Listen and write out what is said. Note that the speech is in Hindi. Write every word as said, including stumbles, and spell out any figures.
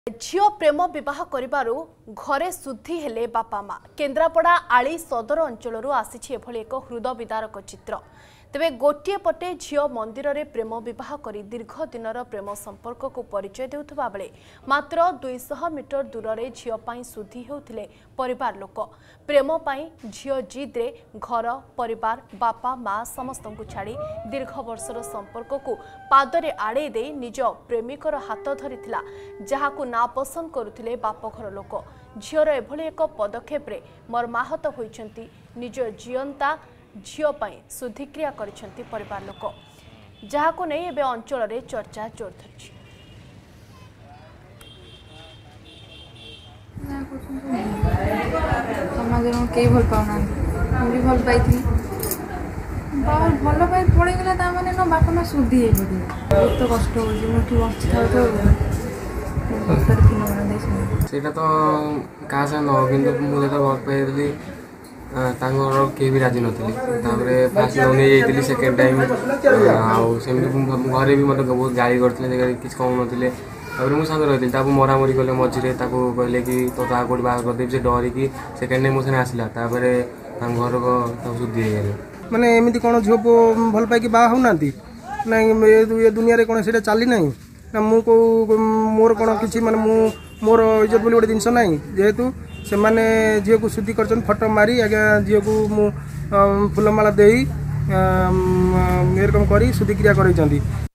झियो प्रेम विवाह करिबारु घरे शुद्धि हेले बापा माँ केन्द्रापड़ा आली सदर अंचल आसी एक हृदय विदारक चित्र। तेबे गोटे पटे झियो मंदिर रे प्रेम विवाह करी दीर्घ दिनर प्रेम संपर्क को परिचय देउथबा बेले मात्र दुई सौ मीटर दूर रे झियो पाई शुद्धि हेउथिले परिवार लोक। प्रेम पाई झियो जिद रे घर परिवार बापा माँ समस्त को छाड़ी दीर्घ वर्षर संपर्क को पादरे आड़े दे निज प्रेमिकर हाथ धरिथिला जहाकु ना पसंद करुथिले बापघर लोक। झियोर एभली एक पदक्षेप रे मर्माहत होइछंती निज जीवंता झियो पाई शुद्धिक्रिया करिछंती परिवार लोक, जहाकु नै एबे अंचल रे चर्चा जोर धरिछि। समाज में कई भल पाऊना मुझे भल पाई भल पाई पड़े गला ता माने न बापा मां शुद्धि हे पड़ी बहुत तो कष्ट हो जे मुठी बच था तो सर की न देश सेटा तो का से न किंतु मुझे तो भल पाई दिली तांगर के भी राजी नथिले तापरे फास्ट लोने जेतिली सेकंड टाइम आ सेम घरे भी मते बहुत गाली करथिले जे किछ कहू नथिले तापरे मु संग रहथिले तापु मरामरी कले मझिरे ताकू कहले कि तो ता कोड बाहर कर दे जे डरी कि सेकंड टाइम मोसने आसिला तापरे तांग घर को सब शुद्धि हे गेले माने एमिति कोन झो भल पाई कि बा हो नांती ना ये दुनिया रे कोन सेटा चाली नाही ना मु को मोर कोन किछि माने मु मोर इज्जत बोली गोटे जिनस नाही जेहेतु से माने झील को शुद्धि कर फटो मारी आज्ञा झील को मु फुलमाला दे एरकम करी शुद्धि क्रिया कर।